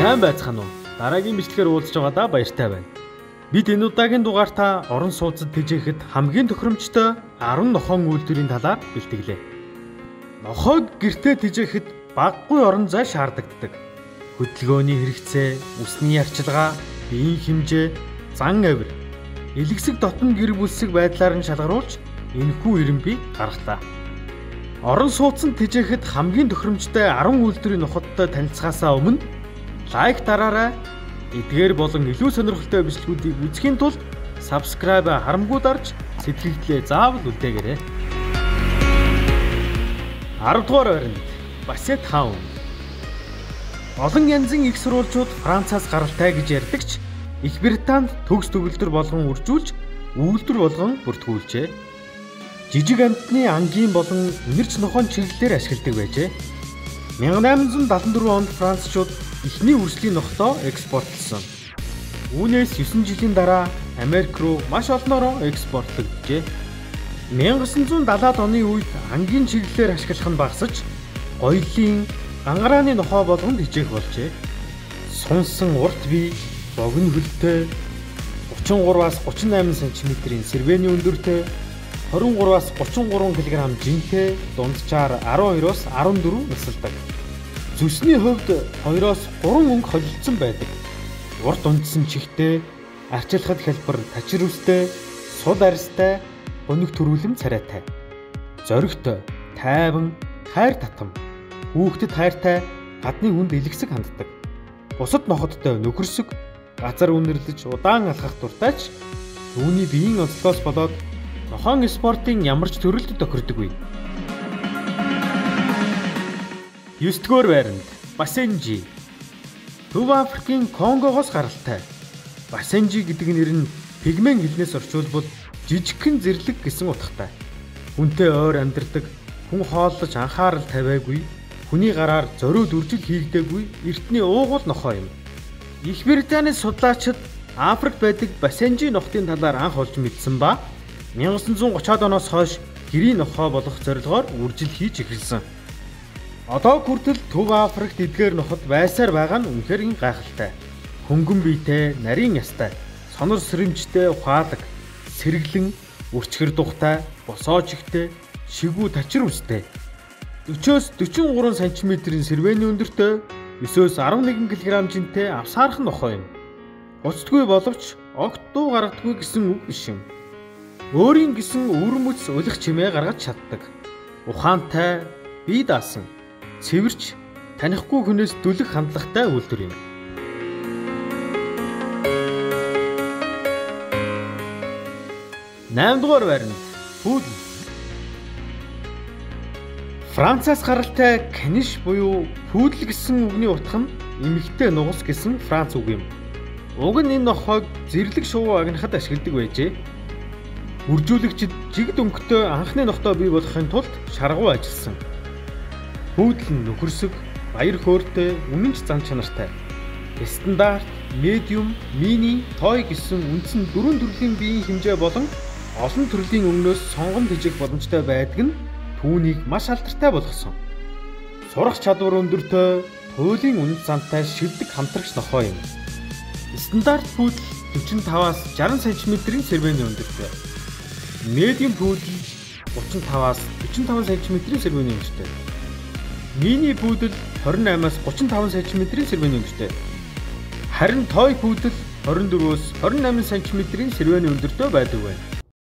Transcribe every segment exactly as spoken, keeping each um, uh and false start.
Сайн байцгаана уу? Дараагийн бичлэгээр уулзж байгаадаа баяртай байна. Бид энэ удаагийн дугаартаа орон сууцад тэжээхэд хамгийн тохиромжтой арван нохойн үйлдвэрийн талаар бэлтгэлээ. Нохойг гэртээ тэжээхэд багагүй орон зай шаардагддаг. Хөдөлгөөний хэрэгцээ, усны арчилгаа, биеийн хэмжээ, зан авир, элэгсэг дотн гэр бүлсэг байдлаар нь шалгаруулж энэхүү ирэмбийг гаргалаа. Орон сууцанд тэжээхэд хамгийн тохиромжтой арван үйлдвэрийн нохойтой танилцахаасаа өмнө лайк дараарай. Эдгээр болон илүү сонирхолтой бичлэгүүдийг үзэхийн тулд subscribe харамгүй дарж сэтгэлдээ заавал үлдээгээрэй. арав дугаар байранд Basset Hound. Олон янзын их сурвалжууд Францаас гаралтай гэж ярьдагч Их Британд төгс төгөлдөр болгон үржүүлж үйлдвэр болгон бүртгүүлжээ. Жижиг амьтны ангийн болон үнэрч нохойн чиглэлээр ашигладаг байжээ. мянга найман зуун даатан дөрвөн онд францчууд эхний үржлийн нохойдоо экспортлсон. Үүнээс есөн жилийн дараа Америк руу маш олноороо экспортлогджээ. мянга девятьсот даатан оны үед ангийн чиглэлээр ашиглах нь багасж, гоёлын ангарааны нохой болгонд хижээх болжээ. Сунсан урт бие, богино хөлтэй, гучин гураваас гучин найман сантиметрийн сэрвэний өндөртэй, хорин гураваас гучин гурван килограмм жинтэй, дунджаар арван хоёроос арван дөрвөн насалдаг. Зүсний хувьд хоёроос гурван өнгө холилдсон байдаг. Урт ундсан чихтэй, арчилахад хэлбэр тачир үстэй, сул арьстай, гуниг төрүүлэм царайтай. Зоригтой, тайван, хайр татам. Хүүхдэд хайртай, гадны хүнд элэгсэг ханддаг. Бусад ноходтой нөхөрсөг, газар үнэрлэж удаан алхах дуртайч түүний биеийн онцлогоос болоод нохойн спортын ямар ч төрөлд тохирдоггүй. девять дугаар байранд Басенжи. Төв Африкийн Конгогоос гаралтай. Басенжи гэдэг нэр нь пигмен хэлнээс орчуулбал жижигхэн зэрлэг гэсэн утгатай. Хүнтэй ойр амьдардаг, хүн хооллож анхаарал тавиагүй, хүний гараар зориуд үржил хийгдээгүй эртний уугуул нохой юм. Их Британийн судлаачид Африкт байдаг Басенжи нохтын талаар анх олж мэдсэн ба мянга девятьсот гуравчаад оноос хойш гэрийн нохой болох зорилгоор үржил хийж эхэлсэн. Одоо хүртэл Төв Африкт эдгээр ноход байсаар байгаа нь үнэхээр гайхалтай. Хөнгөн биетэй, нарийн ястай, сонор сэрэмжтэй, ухаалаг, сэргэлэн, үрчгэр дугтай, босоо чихтэй, шигүү тачир үстэй. дөрвөөс дөрвөн гурван сантиметрийн сэрвэний өндөртэй, девятөөс арван нэгэн килограмм жинтэй авсаархан нохой юм. Уцдгүй боловч огт дуу гаргадаггүй гэсэн үг биш юм. Өөрийн гэсэн өвөр мөц улих чимээ гаргаж чаддаг. Ухаантай, бие даасан, цэвэрч, танихгүй хүнээс дүлэх хандлагатай үйлдвэр юм. найм дугаар байранд Пудл. Францаас гаралтай каниш буюу пудл гэсэн үгний утга нь эмэгтэй нугас гэсэн Франц үг юм. Уг нь энэ нохойг зэрлэг шувуу агнахад ашигладаг байжээ. Үржүүлэгчид жигд өнгөтэй анхны нохтой бий болохын тулд шаргуу ажилласан. Пудл нь нөхөрсөг, баяр хөөртэй, үнэнч зан чанартай. Стандарт, медиум, мини, той гэсэн үндсэн дөрвөн төрлийн биеийн хэмжээ болон олон төрлийн өмнөөс сонгон тэжээх боломжтой байдаг нь түүнийг маш алдартай болгосон. Сурах чадвар өндөртэй, туйлын үнэт зантай шилдэг хамтрагч нохой юм. Стандарт пудл дөрвөн таваас шарсан сантиметрийн сэрвэний өндөртэй. Медиум пудл гучин таваас дөрвөн таван сантиметрийн сэрвэний өндөртэй. Мини пудл хорин наймаас гучин таван сантиметрийн сэрвэний өндөртэй. Харин той пудл хорин дөрвөөс хорин найман сантиметрийн сэрвэний өндөртэй байдаг байна.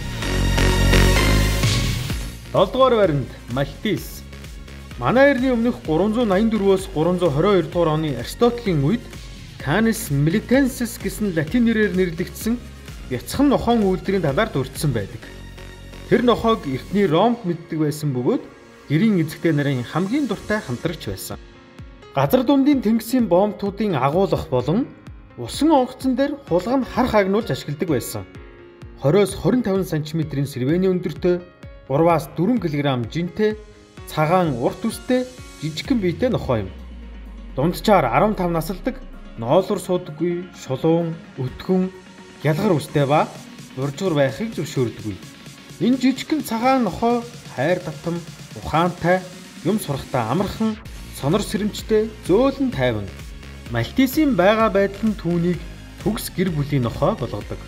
долоо дугаар байранд Мальтис. Манай эртний өмнөх гурван зуун найман дөрвөөс гурван зуун хорин хоёр дугаар оны Аристотелийн үед Canis Militensis гэсэн латин нэрээр нэрлэгдсэн бяцхан нохойн үйлдвэрийн талаар дурдсан байдаг. Тэр нохойг эртний Ромд мэддэг байсан бөгөөд гэрийн эзэгтэй нарын хамгийн дуртай хамтрагч байсан. Газар дундын тэнгисийн бомбтуудын агуулгах болон усан онгоцон дээр хулган харах агнуулж ашигладаг байсан. двадцать-аас двадцать таван сантиметрийн сэрвэний өндөртэй, гураваас дөрвөн килограмм жинтэй, цагаан урт үстэй, жижигхэн биетэй нохой юм. Дунджаар арван таван насалдаг, ноолуур суудаггүй, шулуун, өтгөн, гялгар үстэй ба уржгар байхыг зөвшөөрдөггүй. Энэ жижигхэн цагаан нохой хайр татам, ухаантай, юм сурахтаа амархан, сонор сэрэмжтэй, зөөлөн тайван. Малтисийн байгаа байдал нь түүнийг төгс гэр бүлийн нохой болгодог.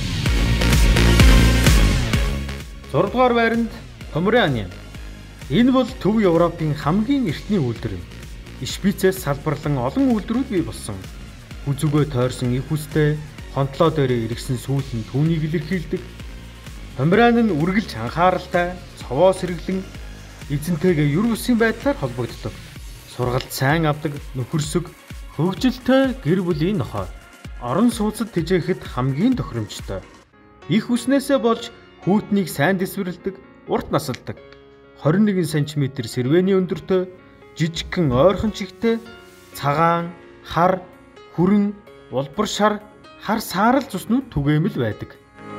зургаадугаар байранд Помераниан. Энэ бол Төв Европын хамгийн эртний үйлдвэр юм. Швейцээс салбарлан олон үйлдвэрүүд бий болсон. Хүзүгөө тойрсон их үстэй хонтлоо дээрээ иргсэн сүүл нь түүнийг илэрхийлдэг. Померан нь үргэлж анхааралтай, цовоо сэргэлэн эзэнтэйгээ юр бусын байдлаар холбогддог. Сургалт сайн авдаг, нөхөрсөг, хөгжилтэй гэр бүлийн нохой. Орон сууцад тэжээхэд хамгийн тохиромжтой. Их үснээсээ болж хүүтнийг сайн дэвсвэрлэдэг, урт насалдаг. двадцать один сантиметр сэрвэний өндөртэй, жижигхэн ойрхон чигтэй, цагаан, хар, хүрэн, улбар шар, хар саарал цуснууд түгээмэл байдаг.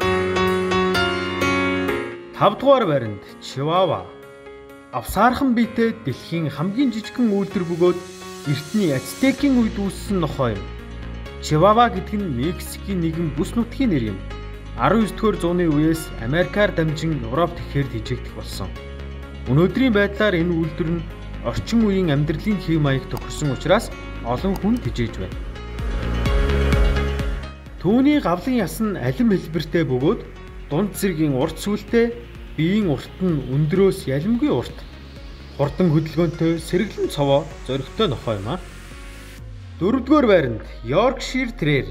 тавь дугаар байранд Чивава. Авсаархан биетэй дэлхийн хамгийн жижигхэн үйлдвэр бөгөөд эртний Ацтекийн үед үүссэн нохой юм. Чивава гэдэг нь Мексикийн нэгэн бүс нутгийн нэр юм. арван девдүгээр зууны үеэс Америкаар дамжин Европт ихээр тэжээгдэх болсон. Өнөөдрийн байдлаар энэ үйлдвэр нь орчин үеийн амьдралын хэв маяг тохирсон учраас олон хүн тэжээж байна. Түүний гавлын яс нь алим хэлбэртэй бөгөөд дунд зэргийн урт сүлтэй, биеийн урт нь өндрөөс ялимгүй урт. Хурдан хөдөлгөөнтэй, сэргэлэн цовоо, зоригтой нохой юм а. дөрөвдүгээр байранд Yorkshire Terrier.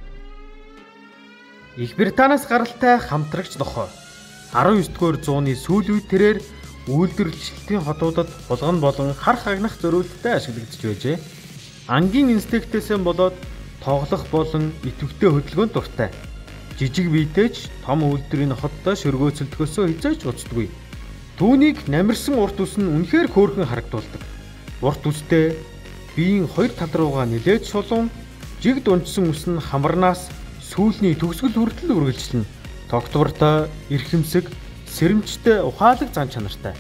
Их Британаас гаралтай хамтрагч нохой. арван девдүгээр зууны сүүлийн үед тэрээр үйлдвэрлэлтийн хотуудад булган болон харх агнах зориулалтад ашиглагдж байжээ. Ангийн инстинктээс болоод тоглох болон идэвхтэй хөдөлгөөнд дуртай. Жижиг биетэйч том үйлдвэрийн хоттой шөргөөцөлдөхөөсөө хязгаарч уцдаггүй. Түүнийг намирсан урт ус нь үнэхээр хөөрхөн харагдуулдаг. Урт устэй, биеийн хоёр тал руугаа нэлээд шулуун, жиг дунжсан ус нь хамарнаас сүүлний төгсгөл хүртэл үргэлжилнэ. Тогтвортой, эрхэмсэг, сэрэмжтэй, ухаалаг зан чанартай.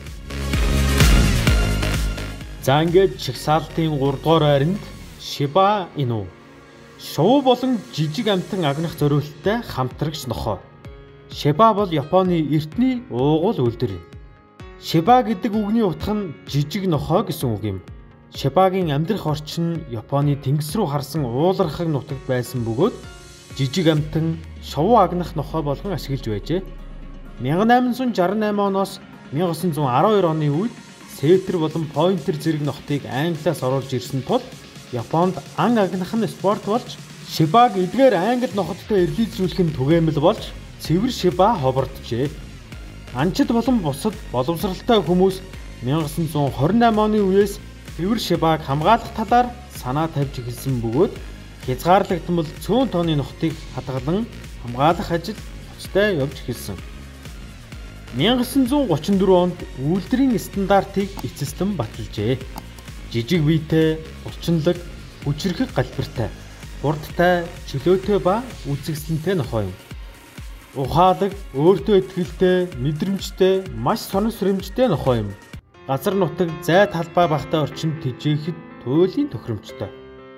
За ингээд чагсаалтын гурав дугаар байранд Shiba Inu. Шувуу болон жижиг амтан агнах зориулалттай хамтрагч нохой. Shiba бол Японы эртний уугуул үйлдвэр юм. Shiba гэдэг үгний утга нь жижиг нохой гэсэн үг юм. Shiba-гийн амьдрах орчин нь Японы тэнгис рүү харсан уулархаг нутагт байсан бөгөөд жижиг амтан шувуу агнах нохой болгон ашиглаж байжээ. мянга найман шарсан eight оноос мянга тосон зуун арван хоёр оны үед сетер болон пойнтер зэрэг нохтыг англиас оруулж ирсэн тул Японд ан агнах нь спорт болж Shiba-г эдгээр англи нохоттой эргэлзүүлэх нь түгээмэл болж цэвэр Shiba хоборджээ. Анчид болон бусад боловсралтай хүмүүс мянга тосон зуун двадцать восемь оны үеэс цэвэр Shiba-г хамгаалах талаар санаа тавьж эхэлсэн бөгөөд хязгаарлагдмал цөөн тооны нохтыг хадгалан хамгаалах ажил хүчтэй явж эхэлсэн. мянга тосон зуун гучин дөрвөн онд үйлдвэрийн стандартыг эцэстэн баталжээ. Жижиг биетэй, булчинлаг, хүчрхэг галбиртай, хурдтай, чөлөөтэй ба үзэгсэлэнтэй нохой юм. Ухаалаг, өөртөө итгэлтэй, мэдрэмжтэй, маш сонир сэрэмжтэй нохой юм. Газар нутаг зай талбай багтай орчинд тэжээхэд туйлын тохиромжтой.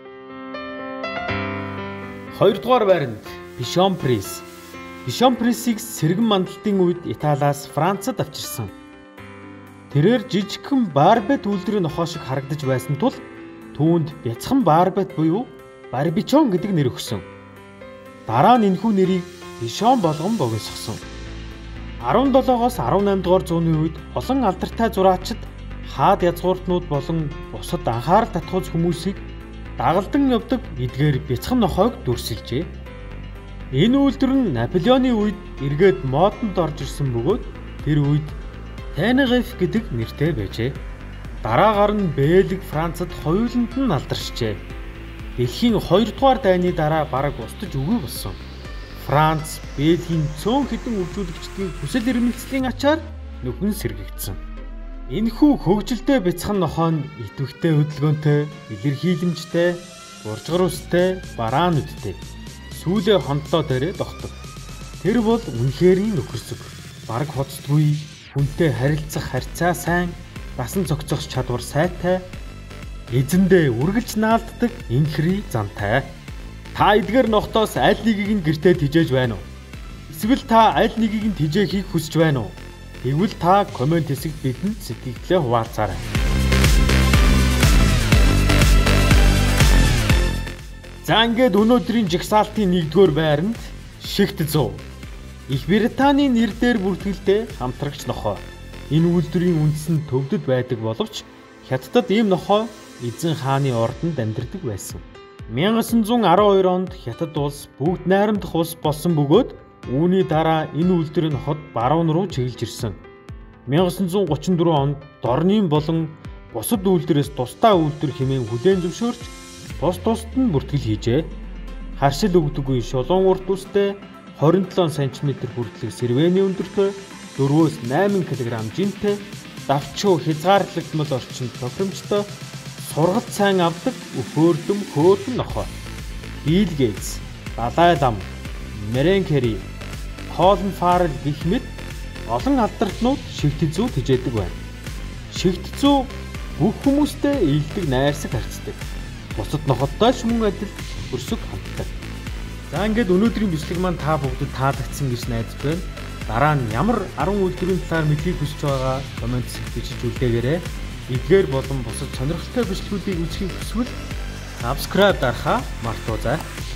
хоёр дугаар байранд Bichon Frise. Bichon Frise-ийг сэргэн мандалтын үед Италиас Францад авчирсан. Тэрээр жижигхэн барбет үйлдвэрийн нохой шиг харагдаж байсан тул түүнд бяцхан барбет буюу барбичон гэдэг нэр өгсөн. Дараа нь энэхүү нэрийг Bichon болгон богиносгосон. арван долоогоос арван найман дугаар зууны үед олон алдартай зураачид, хаад язгууртнууд болон бусад анхаарал татгууз хүмүүсийг дагалдан явдаг эдгээр бяцхан нохойг дүрсэлжээ. Энэ үйлдвэр нь Наполеоны үед эргээд модонд орж ирсэн бөгөөд тэр үед Tenerife гэдэг нэртэй байжээ. Дараагаар нь Бэлэг, Францад хоёуланд нь алдаршжээ. Дэлхийн хоёр дугаар дайны дараа бараг устж үгүй болсон. Франц, Бэлгийн цөөн хэдэн үйлдвэрлэгчдийн хүсэл эрмэлзлийн ачаар нүхэн сэргэгдсэн. Энэхүү хөгжилтэй бяцхан нохой нь идэвхтэй хөдөлгөөнтэй, илэрхийлэмжтэй, уржгар үстэй, бараан нүдтэй. Сүүлээ хондлоо дээрээ дохдог. Тэр бол үнэхэрийн нөхөрсөг. Бараг хоцдгүй, хүнтэй харилцах харьцаа сайн, дасан цогцох чадвар сайтай, эзэндээ үргэлж наалддаг инхри зантай. Та эдгээр нохтоос аль нэгийг нь гэртээ тижээж байна уу? Эсвэл та аль нэгийг нь тижээхийг хүсэж байна уу? Тэгвэл та комент хэсэгт бидэнд сэтгэлдээ хуваалцаарай. За ингээд өнөөдрийн жигсаалтын нэгдүгээр байранд Шигт зүү. Их Британий нэр дээр бүртгэлтэй хамтрагч нохой. Энэ үйлдвэрийн үндэс нь төвдөд байдаг боловч Хятадд ийм нохой эзэн хааны ордонд амьдардаг байсан. мянга осин зуун арван хоёр онд Хятад улс бүгд найрамдах улс болсон бөгөөд үүний дараа энэ үйлдвэрийн хот баруун руу чиглэж ирсэн. мянга осин зуун гучин дөрвөн онд Дорнийн болон бусад үйлдвэрээс тусдаа үйлдвэр хэмээн хүлээн зөвшөөрч тус тусад нь бүртгэл хийжээ. Харшил өгдөггүй шулуун урт үстэй хорин долоо сантиметр хүртэлх сэрвэний өндөртэй дөрвөөс найман килограмм жинтэй давчуу хязгаарлагдмал орчинд тохиромжтой сургалт сайн авдаг өөхөөрдөм хөөрхөн нохой. Билл Гейтс, Далай лам, Мэрэн Кэри, Колин Фаррелл гэх мэт олон алдархнууд Шигт зүү хижээдэг байна. Шигт зүү бүх хүмүүстэй ийдэг найрсаг харцдаг. Бусад нохоттой ч мөн адил өрсөг хамтдаг. За ингээд өнөөдрийн бичлэг маань та бүгдэд таалагдсан гэж найдаж байна. Дараа нь ямар арван үйлдвэрийн талаар мэдхийг хүсэж байгаа комент хэсэгт бичиж үлдээгээрэй. Эдгээр болон бусад сонирхолтой бичлэгүүдийг үзэхийг хүсвэл subscribe дарахаа мартаоцай.